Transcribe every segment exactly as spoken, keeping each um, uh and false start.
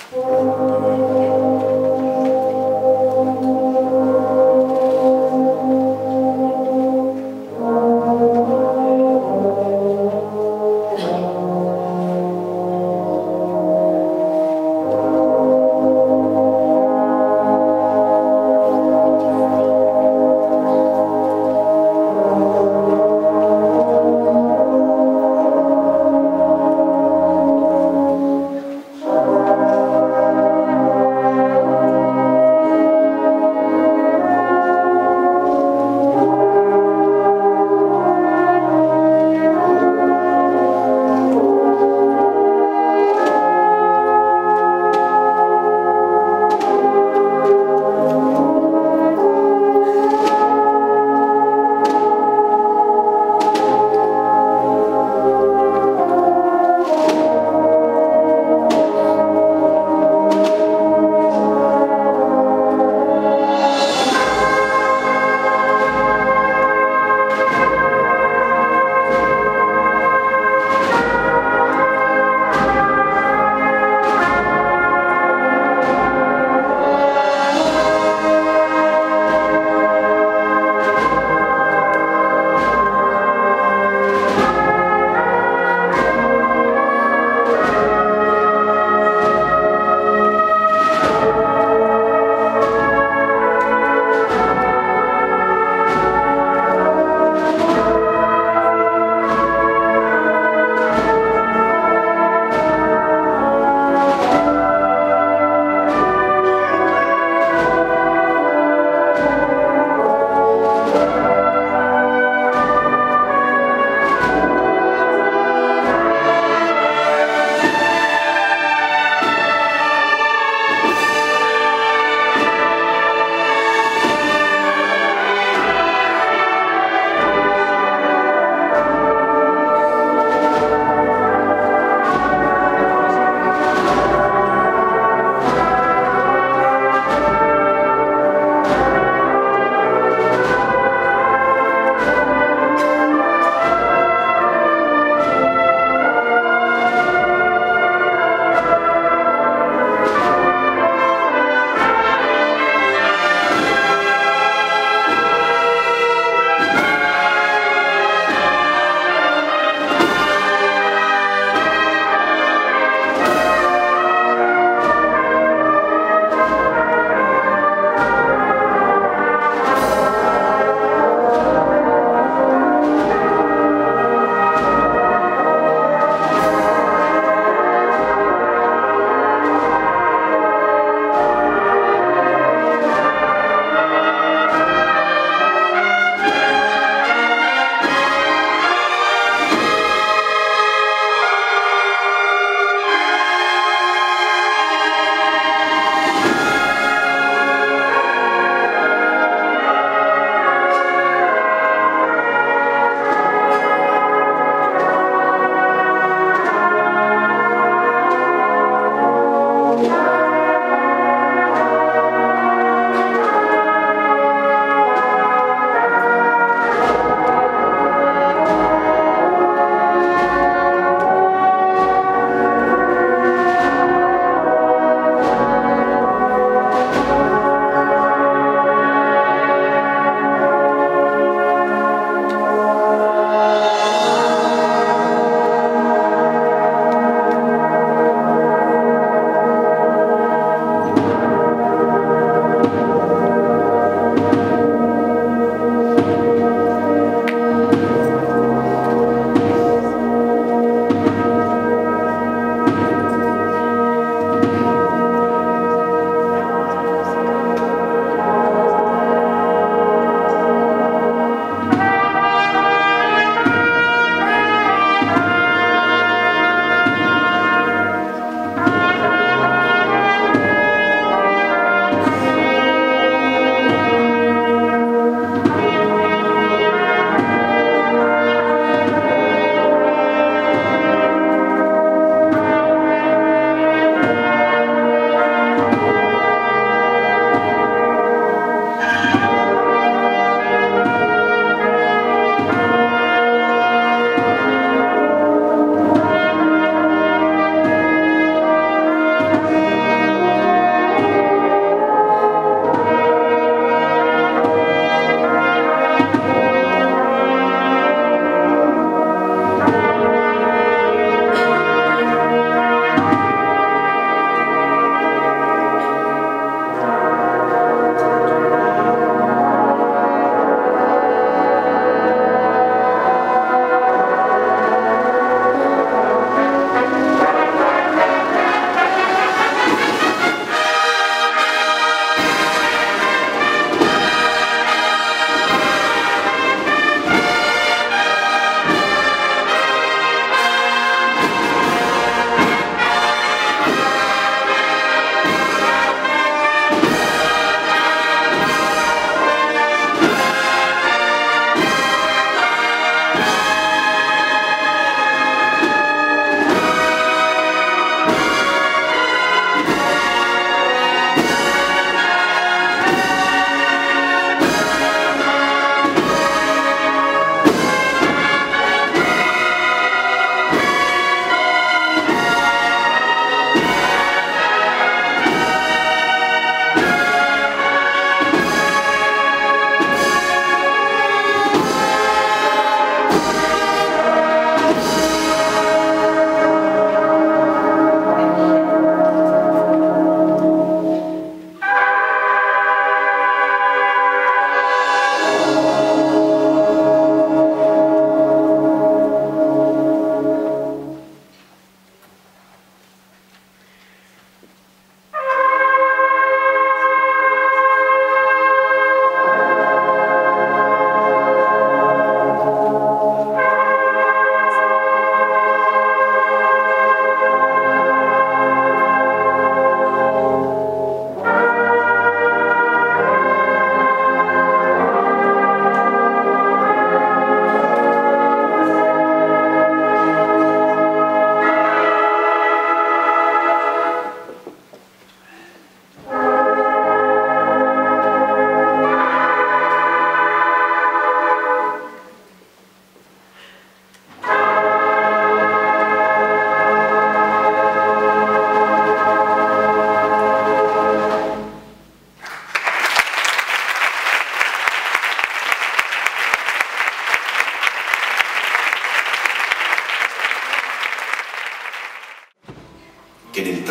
Thank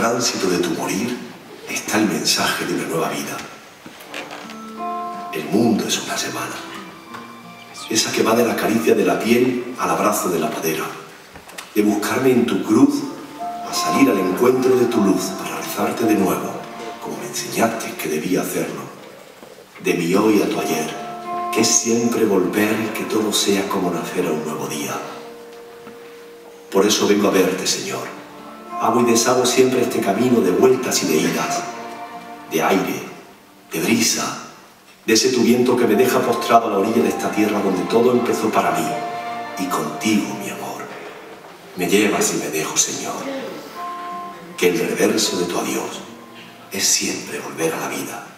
tránsito de tu morir está el mensaje de una nueva vida. El mundo es una semana, esa que va de la caricia de la piel al abrazo de la madera, de buscarme en tu cruz a salir al encuentro de tu luz para rezarte de nuevo, como me enseñaste que debía hacerlo, de mi hoy a tu ayer, que es siempre volver y que todo sea como nacer a un nuevo día. Por eso vengo a verte, Señor. Hago y deshago siempre este camino de vueltas y de idas, de aire, de brisa, de ese tu viento que me deja postrado a la orilla de esta tierra donde todo empezó para mí, y contigo, mi amor, me llevas y me dejo, Señor, que el reverso de tu adiós es siempre volver a la vida.